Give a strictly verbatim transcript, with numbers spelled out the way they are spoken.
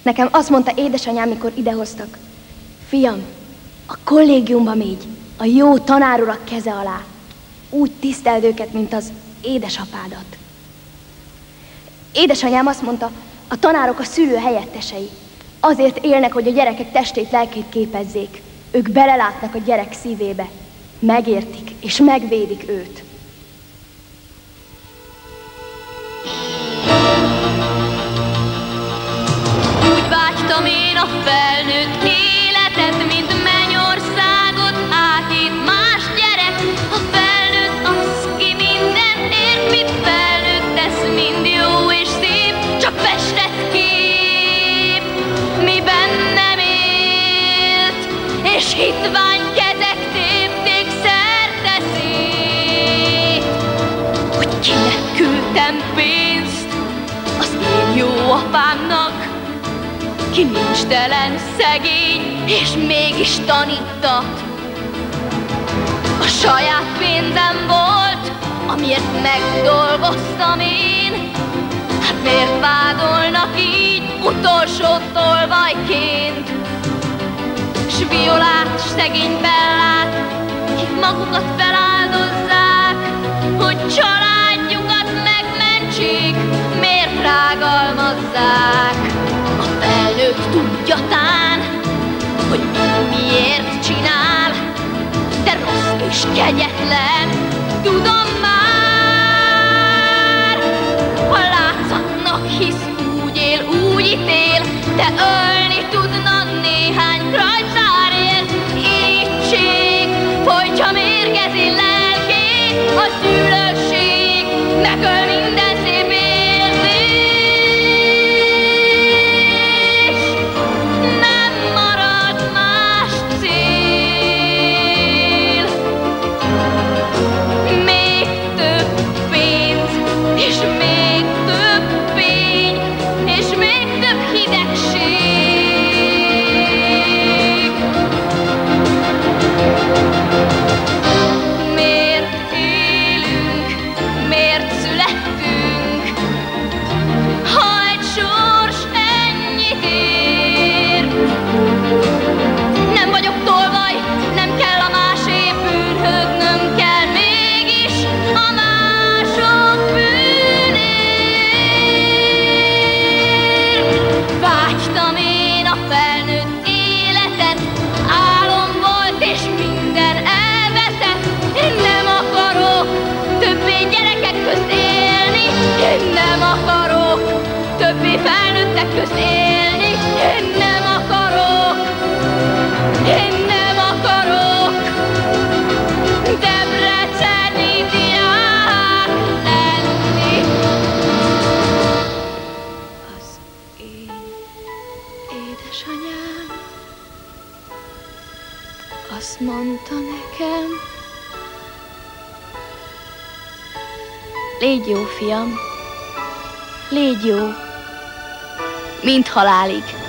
Nekem azt mondta édesanyám, mikor idehoztak: fiam, a kollégiumba mégy, a jó tanárurak keze alá. Úgy tiszteld őket, mint az édesapádat. Édesanyám azt mondta, a tanárok a szülő helyettesei. Azért élnek, hogy a gyerekek testét, lelkét képezzék. Ők belelátnak a gyerek szívébe. Megértik és megvédik őt. Úgy vágytam én a felnőtt életet, mint mennyországot átít más gyerek. A felnőtt az, ki mindent ért, mit felnőtt tesz, mind jó és szép, csak festett kép, mi bennem élt, és hitvány kezek tépték szerte szét. Hogy kinek küldtem pénzt az én jó apámnak, ki nincs telen, szegény, és mégis tanítat. A saját pénzem volt, amiért megdolgoztam én. Hát miért vádolnak így utolsó tolvajként? S Violát, s szegény Bellát, kik magukat feláldozzák, hogy családjukat megmentsék, miért rágalmazzák? A felnőtt tudja tán, hogy miért csinál, de rossz és kegyetlen, tudom már. A látszatnak hisz, úgy él, úgy ítél, de ölni tudna néhány krajcárért. Irítség folytja mérgezi lelkét, a szülőség megöl minden szép érzés. Nem marad más cél, még több pénz, és még több fény, és még több hidegség. Miért élünk, miért születtünk, ha egy sors ennyit ér? Nem vagyok tolvaj, nem kell a másé bűnhögnöm kell, mégis a mások bűnért. Vágytam én a felnőtt életet, álom volt és minden elveszett. Én nem akarok többé gyerekek közt élni, én nem akarok többé felnőttek közt élni, én nem akarok, én nem akarok debreceni diák lenni. Az én édesanyám azt mondta nekem: légy jó, fiam, légy jó, mint halálig.